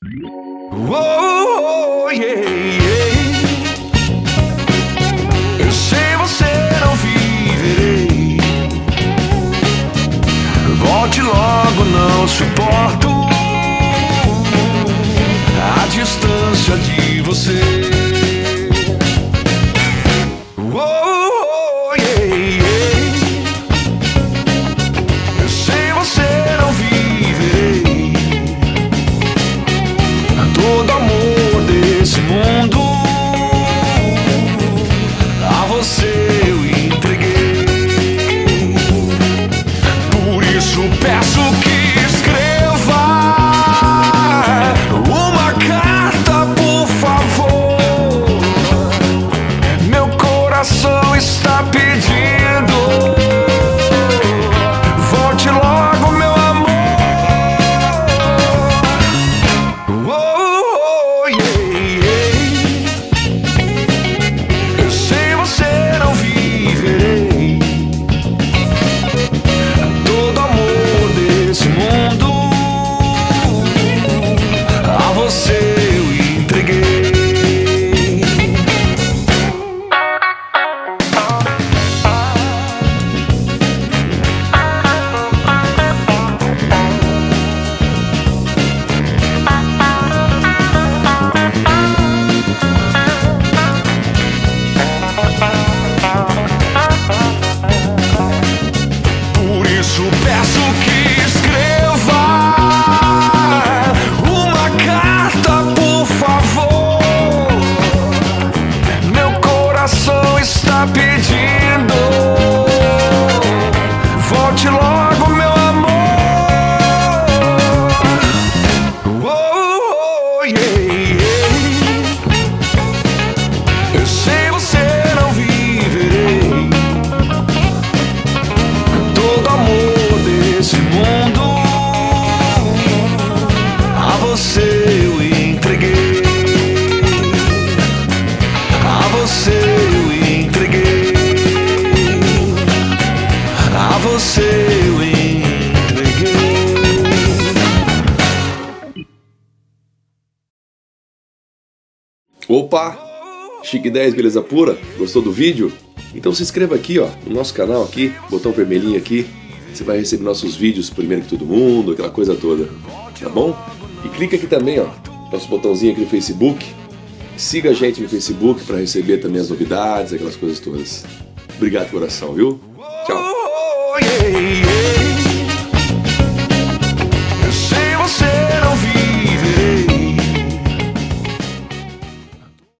Oh, yeah, yeah. Eu sem você não viverei. Volte logo, não suporto a distância de você. Oh, yeah, yeah. Eu sem você não viverei. Todo amor desse mundo a você eu entreguei. Por isso peço que escreva uma carta, por favor. Meu coração está pedindo. Volte logo, meu amor. Oh, yeah, yeah. Eu sem você não viverei. Todo amor desse mundo a você eu entreguei. Por isso peço que escreva uma carta, por favor. Meu coração está pedindo. Volte logo, meu amor. Oh, yeah, yeah. Eu sem você não viverei. Todo amor desse mundo a você eu entreguei. A você eu entreguei. A você eu entreguei. Opa! Chique 10, beleza pura? Gostou do vídeo? Então se inscreva aqui, ó, no nosso canal aqui, botão vermelhinho aqui. Você vai receber nossos vídeos primeiro que todo mundo, aquela coisa toda, tá bom? E clica aqui também, ó, nosso botãozinho aqui no Facebook. Siga a gente no Facebook para receber também as novidades, aquelas coisas todas. Obrigado, coração, viu? Tchau! Oh, yeah, yeah.